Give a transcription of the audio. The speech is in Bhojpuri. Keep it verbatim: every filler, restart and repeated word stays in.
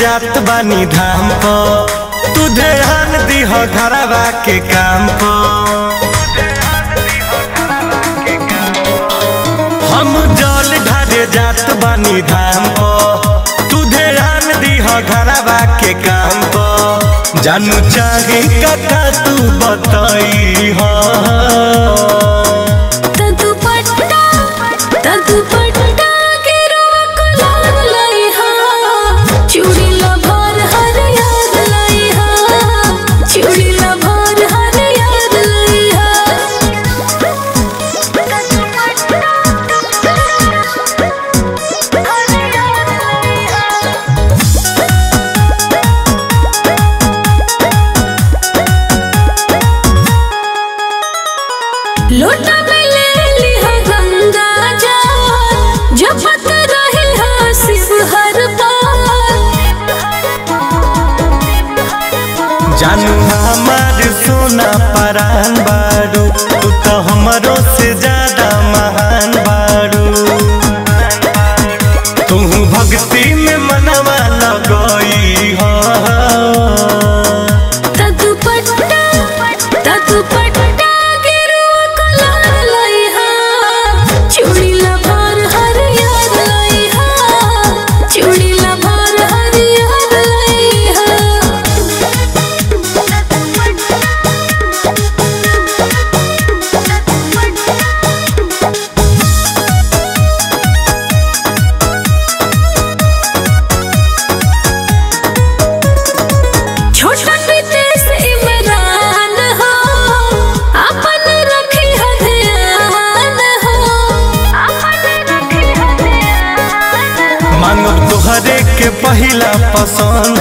जात बानी धाम को, तू ध्यान दीह घरवा के काम को। हम जल ढारे जात बानी धाम को, तू ध्यान दीह घरवा के काम को। जानू चाहे कथा तू बताई हो, तू पट्टा तू पट्टा के रोवा को लाल लाई हा, चूड़ी ला भर हर याद लाई हा, चूड़ी ला भर हर याद लाई हा। लोटा में ले लिहा गंगा जल, जपत रहे हा शिव हर पाल। जानू हमार सोना परान बारू, तू तो हमरो से ज्यादा महान बारू। तू भक्ति में मनवा लगई हो, तू पट्टा तू पट्टा के रोवा को लाल लाई हा, चूड़ी ला भर हर याद लाई हा, चूड़ी ला भर हर याद लाई हा। छोटा विदेश इमरान हो, अपन रखी है ध्यान हो, अपन रखी है ध्यान हो। मांगब तोहरे के पहिला पसंद